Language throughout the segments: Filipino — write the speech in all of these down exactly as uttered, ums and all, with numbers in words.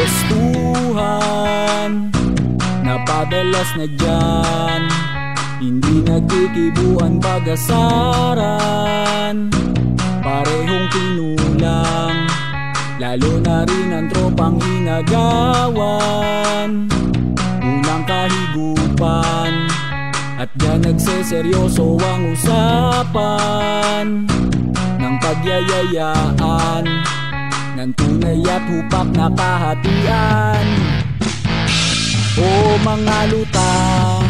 kagustuhan, napadalas na dyan, hindi nagkikibuan pag-asaran. Parehong kinulang, lalo na rin ang tropang inagawan. Unang kahigupan, at dyan nagseseryoso ang usapan. Ng pagyayayaan, ng tunay at hupak na kahatian. O mga lutang,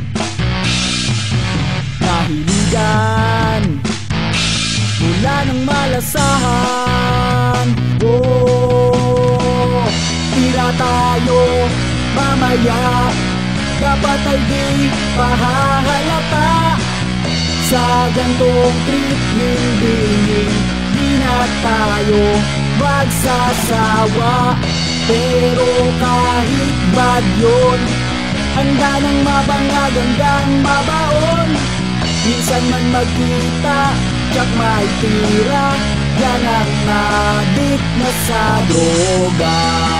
nahiligan, mula ng malasahan. Oh, tira tayo mamaya, dapat ay di pahahalata. Sa gantong trip hindi, di na tayo magsasawa. Pero kahit bad yun, handa ng mabangag hanggang mabaon. Minsan man magkita, tsak may tira, yan ang nadik na sa droga.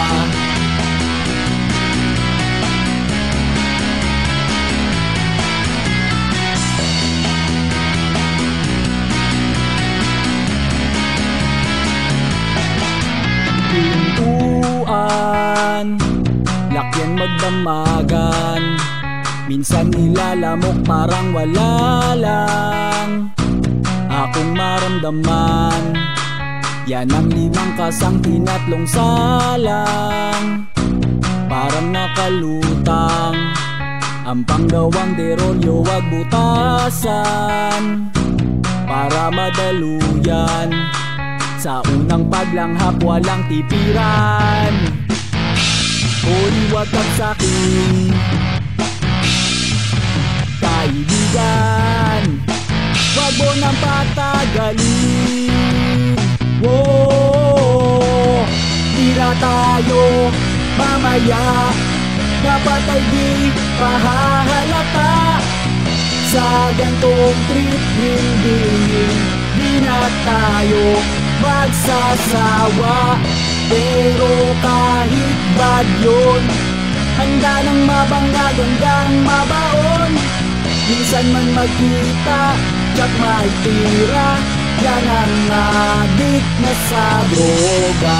Pintuan, lakyan magdamagan, minsan nilalamok parang wala lang akong maramdaman. Yan ang limang kasang tinatlong salang, parang nakalutang. Ang panggawang derolyo wag butasan, para madaluyan. Sa unang paglanghap walang tipiran. Hoy, wag kang sakin, kaibigan, wag mo nang patagalin. Whoa, tira tayo mamaya, dapat ay di pahahalata. Sa gantong trip hindi, di na tayo magsasawa. Pero kahit bad yun, handa ng mabangag hanggang mabaon. Minsan man magkita, tsak may tira, yan ang adik na sa droga.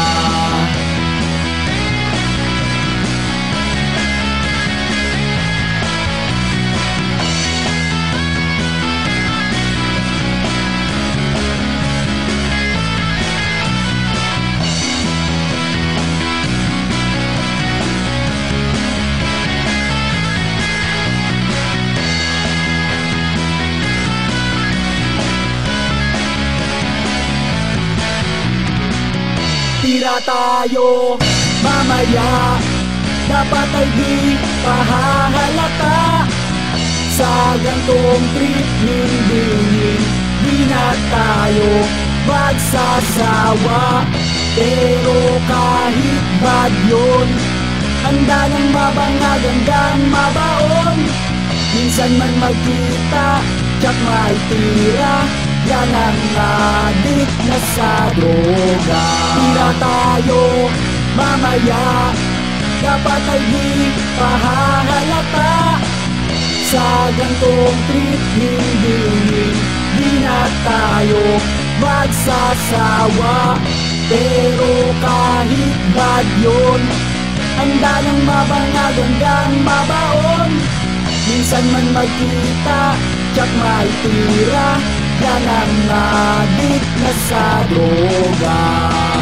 Tira tayo mamaya, dapat ay di pahahalata. Sa gantong trip hindi, di na tayo magsasawa. Pero kahit bad yun, handa ng mabangag hanggang mabaon. Minsan man magkita, tsak may tira, yan ang adik na sa droga. Tira tayo mamaya, dapat ay di pahahalata. Sa gantong trip hindi, di na tayo magsasawa. Pero kahit bad yun, handa ng mabangag hanggang mabaon. Minsan man magkita, tsak may tira, yan ang adik na sa droga.